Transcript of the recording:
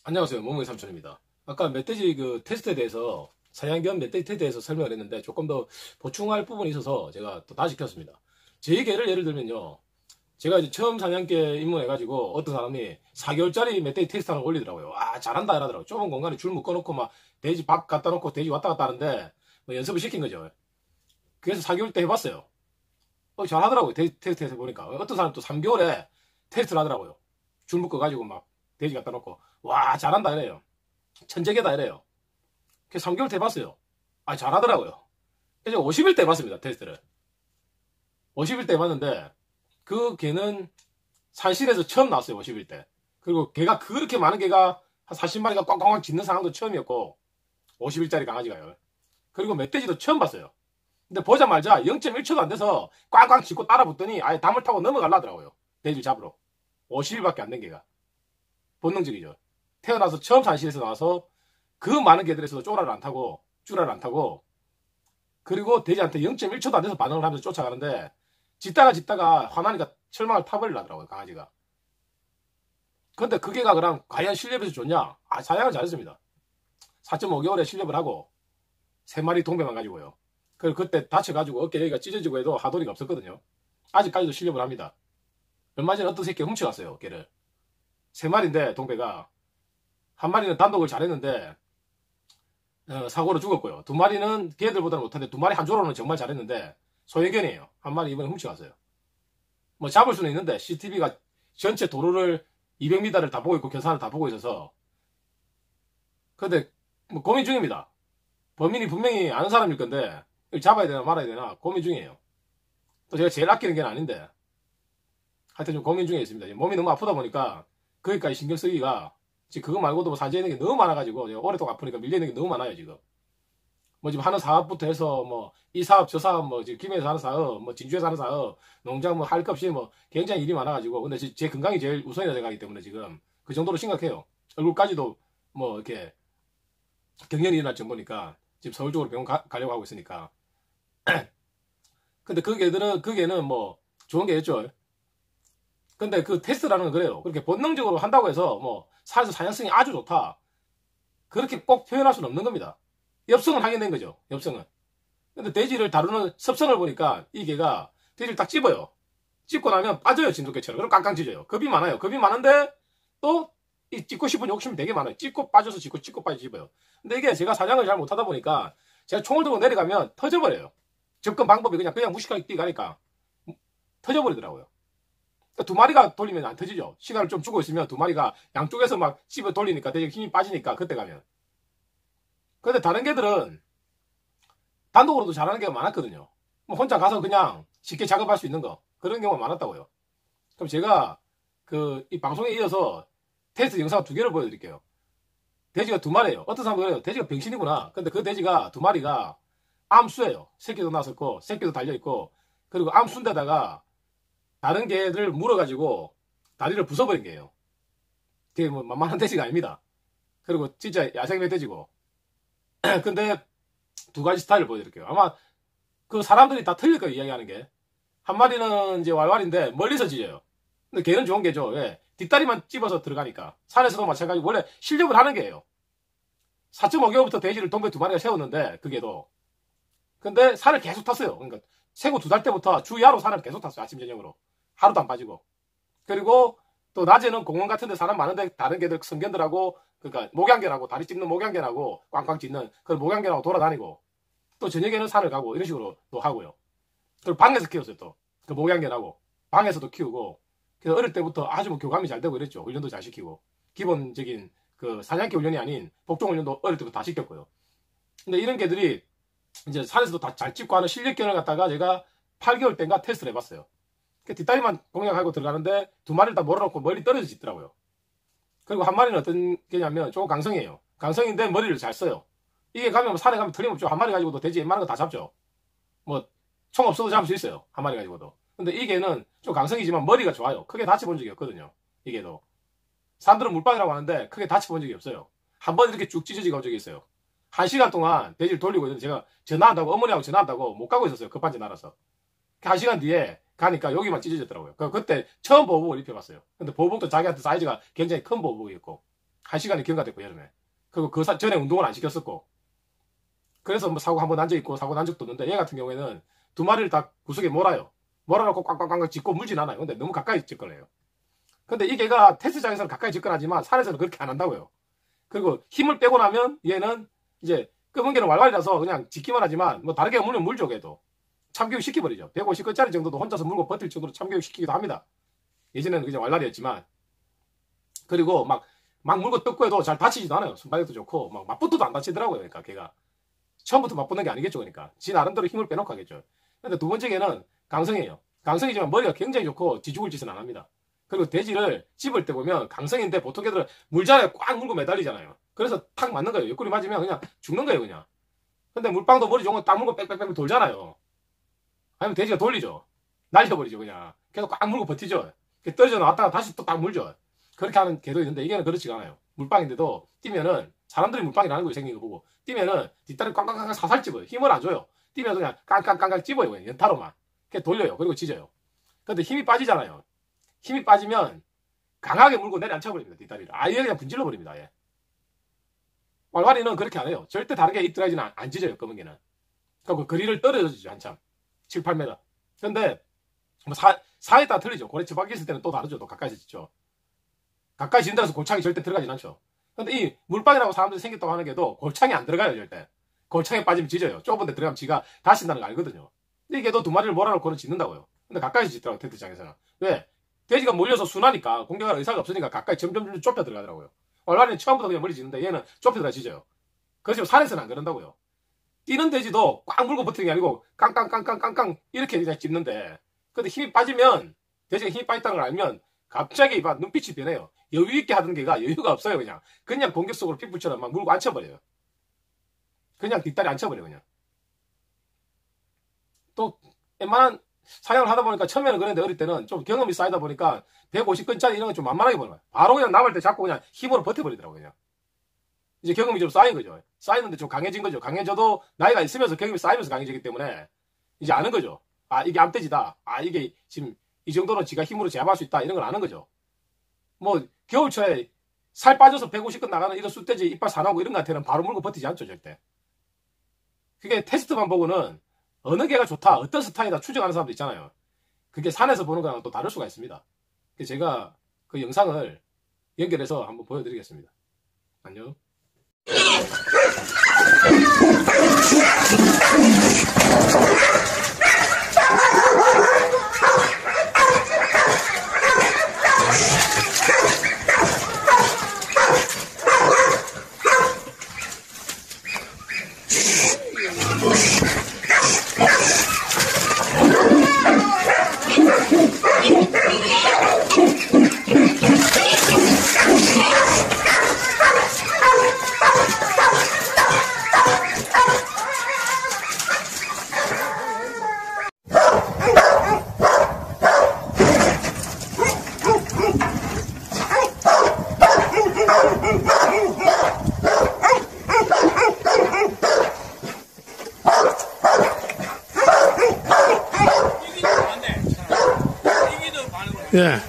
안녕하세요. 몸무게 삼촌입니다. 아까 멧돼지 그 테스트에 대해서 사냥견 멧돼지 테스트에 대해서 설명을 했는데 조금 더 보충할 부분이 있어서 제가 또 다시 켰습니다. 제 개를 예를 들면요. 제가 이제 처음 사냥개 입문해가지고 어떤 사람이 4개월짜리 멧돼지 테스트 하나 올리더라고요. 와, 잘한다 이러더라고요. 좁은 공간에 줄 묶어놓고 막 돼지 밥 갖다 놓고 돼지 왔다 갔다 하는데 뭐 연습을 시킨 거죠. 그래서 4개월 때 해봤어요. 잘하더라고요. 테스트 해보니까. 어떤 사람 또 3개월에 테스트를 하더라고요. 줄 묶어가지고 막 돼지 갖다 놓고 와, 잘한다 이래요. 천재개다 이래요. 그래서 3개월 때 해봤어요. 잘하더라고요. 그래서 50일 때 해봤습니다. 테스트를. 50일 때 해봤는데 그 개는 산실에서 처음 나왔어요. 50일 때. 그리고 개가 그렇게 많은 개가 한 40마리가 꽝꽝꽝 짖는 상황도 처음이었고 50일짜리 강아지가요. 그리고 멧돼지도 처음 봤어요. 근데 보자마자 0.1초도 안 돼서 꽝꽝 짖고 따라붙더니 아예 담을 타고 넘어가려더라고요. 돼지 잡으러. 50일밖에 안 된 개가. 본능적이죠. 태어나서 처음 산실에서 나와서 그 많은 개들에서도 쭈라를 안 타고 그리고 돼지한테 0.1초도 안 돼서 반응을 하면서 쫓아가는데 짖다가 화나니까 철망을 타버리려 하더라고요. 강아지가. 근데 그 개가 그럼 과연 실력에서 좋냐? 사냥을 잘했습니다. 4.5개월에 실력을 하고 3마리 동배만 가지고요. 그때 다쳐가지고 어깨 여기가 찢어지고 해도 하도리가 없었거든요. 아직까지도 실력을 합니다. 얼마 전에 어떤 새끼가 훔쳐갔어요. 개를. 3마리인데 동배가 한 마리는 단독을 잘했는데 사고로 죽었고요. 2마리는 걔들보다는 못한데 2마리 한 조로는 정말 잘했는데 소외견이에요. 한 마리 이번에 훔쳐갔어요. 뭐 잡을 수는 있는데 CCTV가 전체 도로를 200m를 다 보고 있고 경사를 다 보고 있어서 근데 뭐 고민 중입니다. 범인이 분명히 아는 사람일 건데 이걸 잡아야 되나 말아야 되나 고민 중이에요. 또 제가 제일 아끼는 게 아닌데 하여튼 좀 고민 중에 있습니다. 몸이 너무 아프다 보니까 거기까지 신경 쓰기가 지금 그거 말고도 뭐 산재있는 게 너무 많아가지고 오랫동안 아프니까 밀려있는 게 너무 많아요 지금. 뭐 지금 하는 사업부터 해서 뭐 이 사업 저 사업 뭐 지금 김해에서 하는 사업 뭐 진주에서 하는 사업 농장 뭐 할 것 없이 뭐 굉장히 일이 많아가지고 근데 제 건강이 제일 우선이라 생각하기 때문에 지금 그 정도로 심각해요. 얼굴까지도 뭐 이렇게 경련이 일어날 정도니까 지금 서울 쪽으로 병원 가려고 하고 있으니까. 근데 그 개는 뭐 좋은 개였죠. 근데 그 테스트라는 건 그래요. 그렇게 본능적으로 한다고 해서 뭐 산에서 사냥성이 아주 좋다 그렇게 꼭 표현할 수는 없는 겁니다. 엽성은 하게 된 거죠. 엽성은. 근데 돼지를 다루는 습성을 보니까 이 개가 돼지를 딱 찝어요. 찝고 나면 빠져요. 진돗개처럼. 그럼 깡깡 짖어요. 겁이 많아요. 겁이 많은데 또 이 찝고 싶은 욕심이 되게 많아요. 찝고 빠져서 찝고 빠져 찝어요. 근데 이게 제가 사냥을 잘 못하다 보니까 제가 총을 들고 내려가면 터져버려요. 접근 방법이 그냥 무식하게 뛰가니까 터져버리더라고요. 그러니까 2마리가 돌리면 안 터지죠. 시간을 좀 주고 있으면 2마리가 양쪽에서 막 찝어 돌리니까 되게 힘이 빠지니까 그때 가면. 근데 다른 개들은 단독으로도 잘하는 개가 많았거든요. 뭐 혼자 가서 그냥 쉽게 작업할 수 있는 거 그런 경우가 많았다고요. 그럼 제가 이 방송에 이어서 테스트 영상 2개를 보여드릴게요. 돼지가 2마리예요. 어떤 사람은 그래요. 돼지가 병신이구나. 근데 그 돼지가 2마리가 암수예요. 새끼도 낳았었고 새끼도 달려있고 그리고 암수인데다가 다른 개를 물어가지고 다리를 부숴버린 개예요. 그게 뭐 만만한 돼지가 아닙니다. 그리고 진짜 야생 멧돼지고. 근데 2가지 스타일을 보여드릴게요. 아마 그 사람들이 다 틀릴 거예요. 이야기하는 게. 한 마리는 이제 왈왈인데 멀리서 짖어요. 근데 걔는 좋은 개죠. 왜? 뒷다리만 찝어서 들어가니까. 산에서도 마찬가지고 원래 실력을 하는 개예요. 4.5개월부터 돼지를 동배 2마리가 세웠는데 그게도. 근데 산을 계속 탔어요. 그러니까 생후 2달 때부터 주야로 산을 계속 탔어요. 아침 저녁으로. 하루도 안 빠지고. 그리고 또 낮에는 공원 같은 데 사람 많은데 다른 개들 성견들하고 그러니까 목양견하고 다리 찝는 목양견하고 꽝꽝 짖는 그런 목양견하고 돌아다니고 또 저녁에는 산을 가고 이런 식으로 또 하고요. 그리고 방에서 키웠어요. 또 그 목양견하고 방에서도 키우고 그래서 어릴 때부터 아주 뭐 교감이 잘 되고 이랬죠. 훈련도 잘 시키고 기본적인 그 사냥개 훈련이 아닌 복종 훈련도 어릴 때부터 다 시켰고요. 근데 이런 개들이 이제 산에서도 다 잘 찝고 하는 실력견을 갖다가 제가 8개월 때인가 테스트를 해봤어요. 뒷다리만 공략하고 들어가는데 2마리를 다 몰아놓고 멀리 떨어져 짖더라고요. 그리고 한 마리는 어떤 개냐면 조금 강성이에요. 강성인데 머리를 잘 써요. 이게 가면 산에 가면 틀림없죠. 한 마리 가지고도 돼지 웬만한 거 다 잡죠. 뭐 총 없어도 잡을 수 있어요. 한 마리 가지고도. 근데 이 개는 좀 강성이지만 머리가 좋아요. 크게 다쳐본 적이 없거든요. 이 개도. 사람들은 물방이라고 하는데 크게 다쳐본 적이 없어요. 한 번 이렇게 쭉 찢어지고 온 적이 있어요. 1시간 동안 돼지를 돌리고 있는데 제가 전화한다고 어머니하고 전화한다고 못 가고 있었어요. 급한 일 나라서. 1시간 뒤에 가니까 여기만 찢어졌더라고요. 그때 처음 보호복을 입혀봤어요. 근데 보호복도 자기한테 사이즈가 굉장히 큰 보호복이었고 1시간이 경과됐고, 여름에. 그리고 그 전에 운동을 안 시켰었고. 그래서 뭐 사고 한번 난 적 있고, 사고 난 적도 없는데, 얘 같은 경우에는 2마리를 다 구석에 몰아요. 몰아놓고 꽝꽝꽝꽝 짚고 물진 않아요. 근데 너무 가까이 접근해요. 근데 이 개가 테스트장에서는 가까이 접근하지만, 산에서는 그렇게 안 한다고요. 그리고 힘을 빼고 나면, 얘는 이제 검은 개는 왈왈이라서 그냥 짖기만 하지만, 뭐 다르게 물면 물죠, 걔도. 참교육 시켜버리죠. 150건짜리 정도도 혼자서 물고 버틸 정도로 참교육 시키기도 합니다. 예전에는 그냥 왈랄이었지만. 그리고 막 물고 뜯고 해도 잘 다치지도 않아요. 순발력도 좋고, 막 맞붙어도 안 다치더라고요. 그러니까 걔가. 처음부터 맞붙는 게 아니겠죠. 그러니까. 지 나름대로 힘을 빼놓고 하겠죠. 근데 두 번째 개는 강성이에요. 강성이지만 머리가 굉장히 좋고, 지죽을 짓은 안 합니다. 그리고 돼지를 찝을 때 보면 강성인데 보통 개들은 물자리에 꽉 물고 매달리잖아요. 그래서 탁 맞는 거예요. 옆구리 맞으면 그냥 죽는 거예요, 그냥. 근데 물방도 머리 좋은 거 딱 물고 빽빽빽 돌잖아요. 아니면 돼지가 돌리죠. 날려버리죠, 그냥. 계속 꽉 물고 버티죠. 떨어져 나왔다가 다시 또 딱 물죠. 그렇게 하는 개도 있는데, 이게는 그렇지가 않아요. 물방인데도 뛰면은, 사람들이 물방이라는 거예요, 생긴 거 보고. 뛰면은, 뒷다리 꽝꽝꽝 사살 찝어요. 힘을 안 줘요. 뛰면 그냥 깡깡깡깡 찝어요, 그냥 연타로만. 그냥 돌려요. 그리고 짖어요. 근데 힘이 빠지잖아요. 힘이 빠지면, 강하게 물고 내려앉혀버립니다, 뒷다리를. 아예 그냥 분질러버립니다, 아예. 왈왈이는 그렇게 안 해요. 절대 다르게 입들어가지는 안 짖어요, 검은 개는. 그러니까 그 거리를 떨어지죠, 한참. 7, 8m. 근데, 뭐 사에 따라 틀리죠. 고래 처박이 있을 때는 또 다르죠. 또 가까이서 짖죠. 가까이 짖는다고 해서 골창이 절대 들어가진 않죠. 근데 이 물방이라고 사람들이 생겼다고 하는 게도 골창이 안 들어가요, 절대. 골창에 빠지면 짖어요. 좁은 데 들어가면 지가 다친다는 거 알거든요. 근데 이게 또 2마리를 몰아놓고는 짖는다고요. 근데 가까이서 짖더라고요, 테스트장에서는. 왜? 돼지가 몰려서 순하니까, 공격할 의사가 없으니까 가까이 점점 좁혀 들어가더라고요. 얼마나 처음부터 그냥 머리 짖는데 얘는 좁혀 들어가 짖어요. 그래서 산에서는 안 그런다고요. 뛰는 돼지도 꽉 물고 버티는 게 아니고 깡깡깡깡깡깡 이렇게 그냥 찝는데, 근데 힘이 빠지면, 돼지가 힘이 빠졌다는 걸 알면 갑자기 막 눈빛이 변해요. 여유있게 하던 개가 여유가 없어요. 그냥 공격 속으로 pitbull처럼 막 물고 앉혀버려요. 그냥 뒷다리 앉혀버려요. 그냥. 또 웬만한 사냥을 하다 보니까 처음에는 그랬는데, 어릴 때는 좀 경험이 쌓이다 보니까 150건짜리 이런 거 좀 만만하게 보는 거예요. 바로 그냥 남을 때 잡고 그냥 힘으로 버텨버리더라고요. 그냥. 이제 경험이 좀 쌓인 거죠. 쌓이는데 좀 강해진 거죠. 강해져도 나이가 있으면서 경험이 쌓이면서 강해지기 때문에 이제 아는 거죠. 아, 이게 암돼지다. 아, 이게 지금 이 정도는 지가 힘으로 제압할 수 있다. 이런 걸 아는 거죠. 뭐 겨울철에 살 빠져서 150건 나가는 이런 숫돼지 이빨 사나고 이런 것한테는 바로 물고 버티지 않죠, 절대. 그게 테스트만 보고는 어느 개가 좋다, 어떤 스타일이다 추정하는 사람도 있잖아요. 그게 산에서 보는 거랑 또 다를 수가 있습니다. 제가 그 영상을 연결해서 한번 보여드리겠습니다. 안녕. 예.